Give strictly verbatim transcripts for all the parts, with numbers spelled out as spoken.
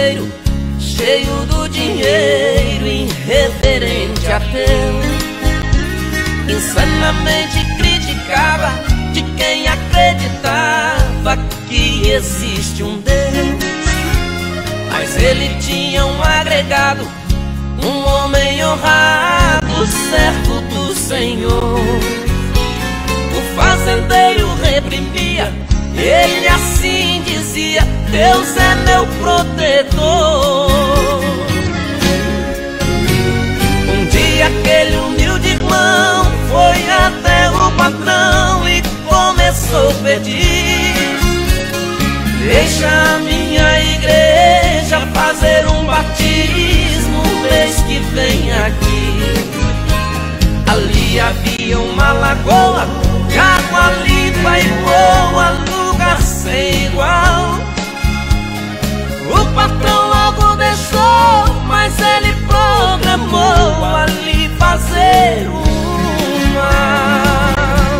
traiçoeiro, cheio do dinheiro irreverente a Deus. Insanamente criticava de quem acreditava que existe um Deus. Mas ele tinha um agregado, um homem honrado, servo do Senhor. O fazendeiro reprimia, ele assim dizia: Deus é meu protetor. Um dia aquele humilde irmão foi até o patrão e começou a pedir: deixa a minha igreja fazer um batismo mês que vem aqui. Ali havia uma lagoa de água limpa e boa, lugar sem igual. O patrão logo deixou, mas ele programou ali fazer uma.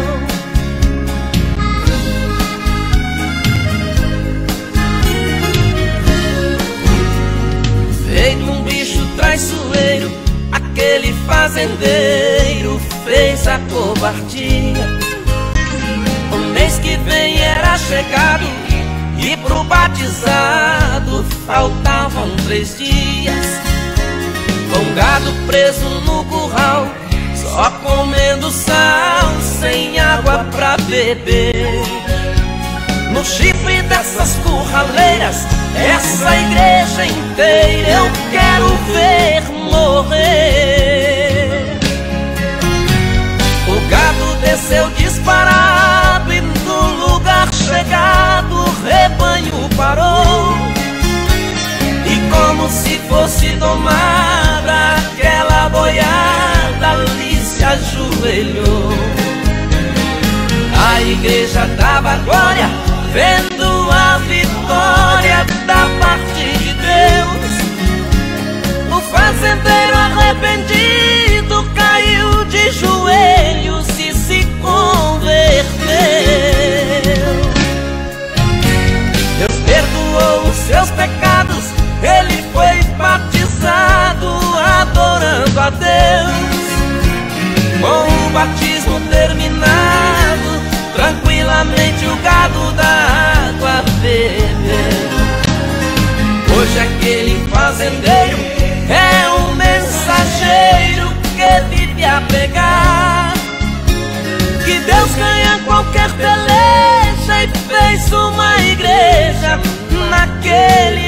Feito um bicho traiçoeiro, aquele fazendeiro fez a covardia. O mês que vem era chegado e pro batizado faltavam três dias. Com gado preso no curral, só comendo sal, sem água pra beber. No chifre dessas curraleiras, essa igreja inteira eu quero ver morrer. O gado desceu disparado e no lugar chegado o rebanho parou. E como se fosse domada, aquela boiada ali se ajoelhou. A igreja dava glória, vendo a vitória da parte de Deus. O fazendeiro arrependido caiu de joelhos e se converteu. Deus perdoou os seus pecados, ele foi batizado adorando a Deus. Com o batismo terminado, tranquilamente o gado da água bebeu. Hoje aquele fazendeiro é um mensageiro que vive a pregar que Deus ganha qualquer peleja e fez uma igreja naquele